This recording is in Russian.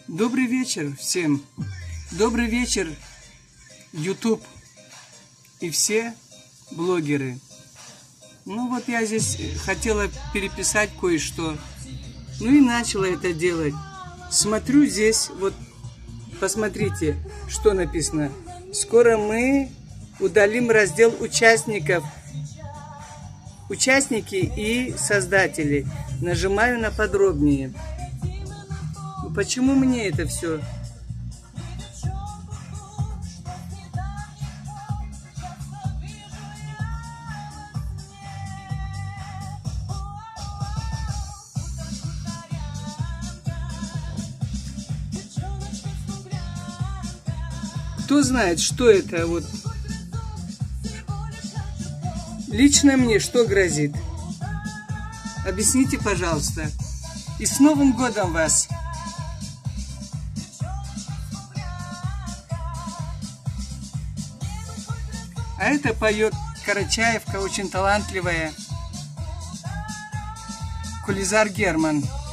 Добрый вечер всем. Добрый вечер, YouTube и все блогеры. Ну вот я здесь хотела переписать кое-что. Ну и начала это делать. Смотрю здесь, вот посмотрите, что написано. Скоро мы удалим раздел участников. Участники и создатели. Нажимаю на подробнее. Почему мне это все? Кто знает, что это вот? Лично мне что грозит? Объясните, пожалуйста. И с Новым годом вас! А это поет Карачаевка, очень талантливая. Кулизар Герман.